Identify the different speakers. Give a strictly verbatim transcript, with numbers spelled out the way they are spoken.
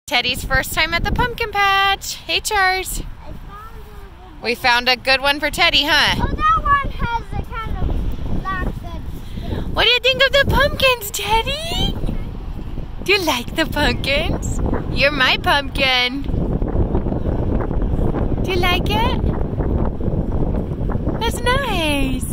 Speaker 1: Teddy's first time at the pumpkin patch. Hey, Charles. We found a good one for Teddy, huh?
Speaker 2: Oh, that one has a kind of black good.
Speaker 1: What do you think of the pumpkins, Teddy? Do you like the pumpkins? You're my pumpkin. Do you like it? That's nice.